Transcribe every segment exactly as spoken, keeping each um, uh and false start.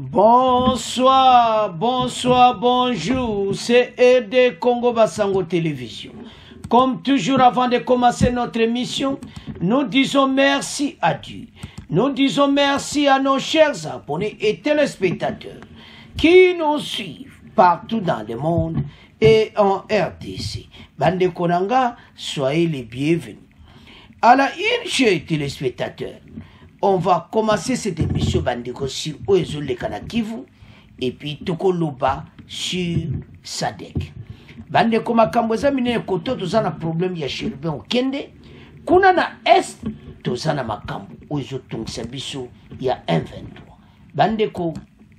Bonsoir, bonsoir, bonjour, c'est E D Congo Basango Télévision. Comme toujours avant de commencer notre émission, nous disons merci à Dieu. Nous disons merci à nos chers abonnés et téléspectateurs qui nous suivent partout dans le monde et en R D C. Bande Konanga, soyez les bienvenus. À la une, chers téléspectateurs, on va commencer cette émission Bandeko sur Oezol le Kanakivu et puis Tokoloba sur Sadek. Bandeko makamboza mine koto tozana problème ya Chérubin Okende. Kuna na est tozana makambo Oezo tongisa biso ya un vingt-trois. Bandeko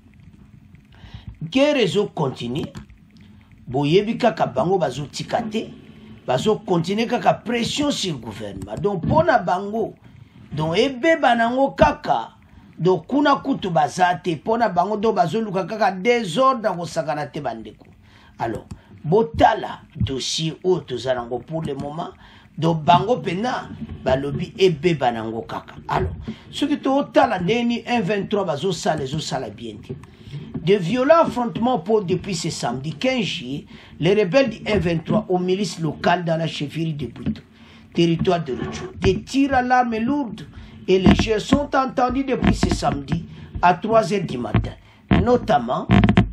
guerre zo continue. Boyebi kaka bango bazo tikate. Bazo continue kaka pression sur le gouvernement. Donc pona bango donc ebe banango kaka donc kuna kutu bazate pona bango do bazoluka kaka désordre ko sakana te bandeko. Alors botala dossier auto zarango pour le moment donc bango pena balobi ebe banango kaka. Alors ce qui to otala ndeni un vingt-trois bazo sala zo sala bien. De violents affrontements pour depuis ce samedi quinze juillet, les rebelles du un vingt-trois aux milices locales dans la chefferie de Bouito, territoire de Rutshuru. Des tirs à l'arme lourde et légère sont entendus depuis ce samedi à trois heures du matin, notamment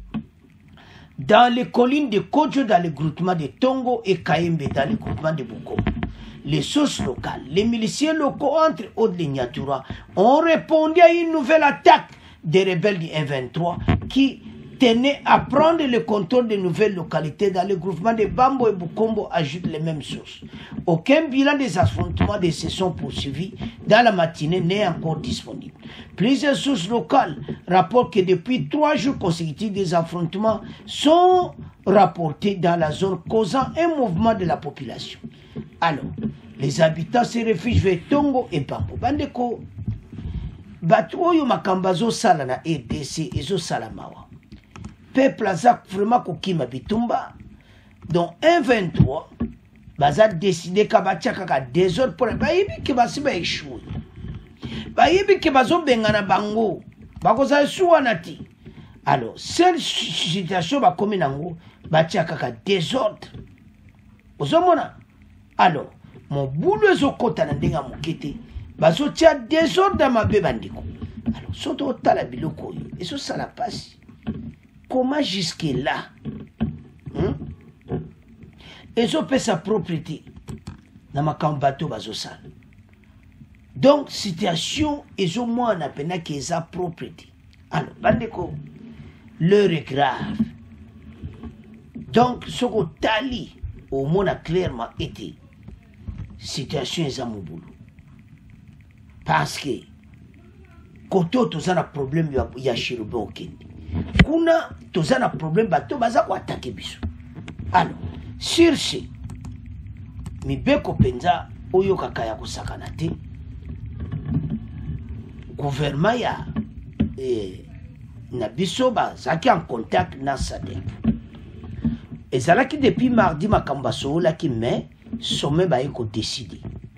dans les collines de Kodjo, dans le groupement de Tongo et Kayembe, dans le groupement de Bukombo. Les sources locales, les miliciens locaux, entre autres les Nyatura, ont répondu à une nouvelle attaque des rebelles du un vingt-trois qui tenaient à prendre le contrôle de nouvelles localités dans le groupement de Bambo et Bukombo, ajoutent les mêmes sources. Aucun bilan des affrontements de se sont poursuivis dans la matinée n'est encore disponible. Plusieurs sources locales rapportent que depuis trois jours consécutifs, des affrontements sont rapportés dans la zone causant un mouvement de la population. Alors, les habitants se réfugient vers Tongo et Bambo. Bandeko, Batoyo makambazo sala na R D C ezo salamawa. Peuple azak vraiment kokima bitumba. Donc un vingt-trois, baza décidé kabatia kaka désordre pour bayibi ke basiba échoué. Bayibi ke bazo bengana bango. Bakoza suwanati. Alors, cette situation ba komi nango batia kaka désordre. Ozomona. Alors, mon boulot ezo kota na ndenga mokete. Baso tia désordre ma bébandiko. Alors, surtout tala biloko yo. Et ça la passe. Comment jusque là? Hein? Et ça peut sa propriété. Dans ma cambato baso sal. Donc, situation, et ça moi on appelle que sa propriété. Alors, bandeko, l'heure est grave. Donc, ce que tali, au monde a clairement été. Situation est à mon boulot. Parce que koto tozana problème ya, ya Chérubin Okende. Kuna tozana problème bato baza ko attaquer biso. Alors, sur ce, mibeko penza oyo kaka ya kosakana te. Gouvernement ya eh, na biso bazaki en contact na Sadek. Ezalaki depuis mardi makamba sola ki mais sommet ba eko décider.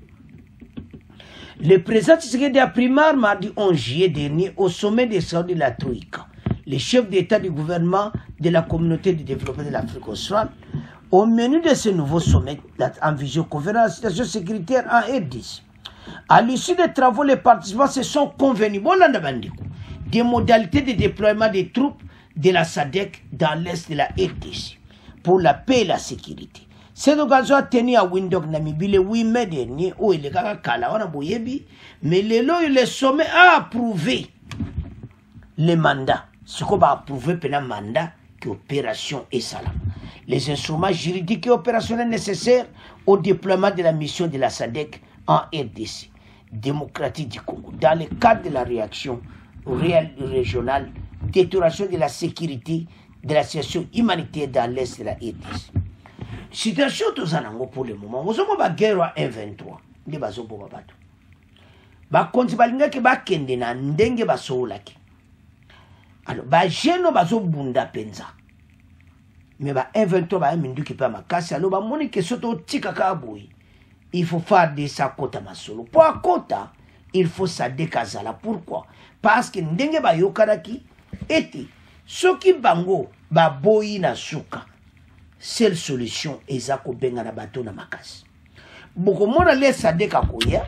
Le président Tshisekedi a pris marre mardi onze juillet dernier au sommet des Saouds de la Troïka, les chefs d'État du gouvernement de la communauté de développement de l'Afrique australe. Au menu de ce nouveau sommet, en visioconférence, la situation sécuritaire en R D C. À l'issue des travaux, les participants se sont convenus des modalités de déploiement des troupes de la SADC dans l'est de la R D C pour la paix et la sécurité. Cette occasion a tenu à Windhoek Namibie le huit mai dernier où il est kala boyebi, mais le sommet a approuvé le mandat. Ce qu'on va approuver pendant le mandat qui opération et salam. Les instruments juridiques et opérationnels nécessaires au déploiement de la mission de la SADC en R D C, démocratique du Congo, dans le cadre de la réaction réelle régionale, détérioration de la sécurité de la situation humanitaire dans l'est de la R D C. Situation tozanango pour le moment. Vous avez une guerre à un vingt-trois. Vous avez une guerre à un vingt-trois. Alors, ba jeno bazo bunda penza. Mais ba un vingt-trois ba mindu ki pa makasi alors ba moni ke soto tika ka boy. Il faut faire de sa kota masolo. Pour kota, il faut sa dékazala. Pourquoi? Parce que ndenge ba yokaraki ete soki bango baboyi na suka seule solution eza kobenga na bato na makasi bokomona le sadek akoya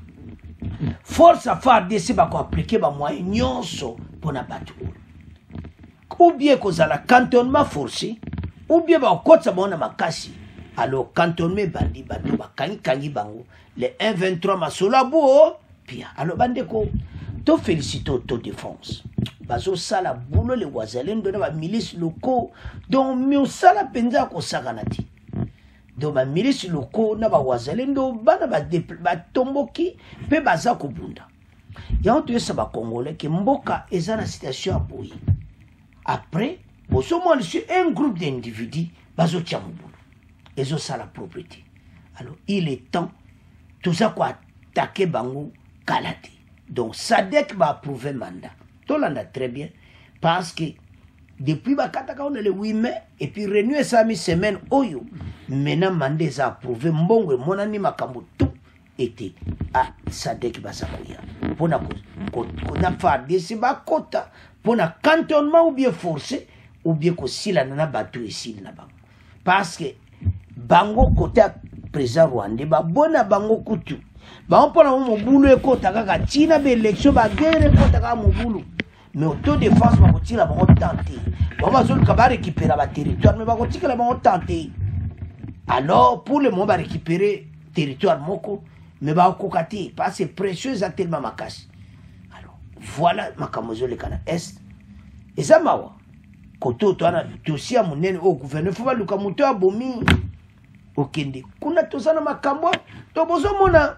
force à F A R D C bako appliquer ba moyen nyonso pona bato ou bien kozala cantonnement forcé ou bien ba okotsa bona makasi alors cantonnement bandi bato bakangi kangi bango les un vingt-trois masola bo pia alors bandeko to félicite autodéfense bazo sala boulot les wazalendo na ba milices locaux donc mi sala penza ko sakanati donc ba milices locaux na ba wazalendo bana ba ba tomboki pe baza ko bunda ya on tuesa ba congolais que mboka eza na situation à boyi après boso mo sur un groupe d'individus bazo tia mobulu ezo sala propriété alors il est temps tout ça quoi attaquer bango kalate donc Sadek va approuver mandat tout l'anda très bien parce que depuis bakataka on est le huit mai et puis renouer ça mi semaine oyo maintenant mandat ça approuvé mbongo monani makambo tout était à Sadek basakoya pona ko ko na F A R D C ba kota pona cantonnement ou bien forcé ou bien ko sila na bato ici na bango parce que bango côté président rwandais ba bona bango kutu ba on pona mo bulu ekota kaka tina be élection ba guerre ekota kaka mo bulu mais autodéfense ba ko tira ba ko tenter ba ba zone ka ba récupérer ba territoire mais ba ko tira ba ko tenter alors pour le moment ba récupérer territoire moko mais ba ko kati parce que précieux tellement makasi alors voilà makamozo le kana est et ça mawa koto to ana dossier monene au gouverneur faut ba luka muto abomi okende kuna tozana makambo to bozo mona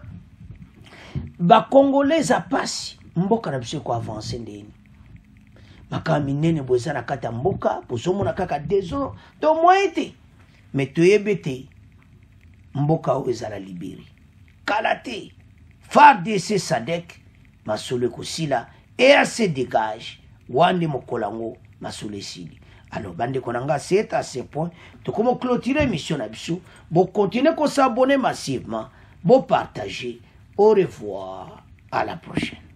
ba congolais a pasi mboka na biso ko avancer ndeni makami nene boza na kata mboka bozo mona kaka deux ans to moite mais to yebete mboka o ezala libéré kalate F A R D C Sadek masole ko sila et à se dégage wande mokolango masole sili. Alors, bande konanga, c'est à ce point. Donc, comment clôturer mission Abissou? Bon, continuez à s'abonner massivement. Bon, partager. Au revoir. À la prochaine.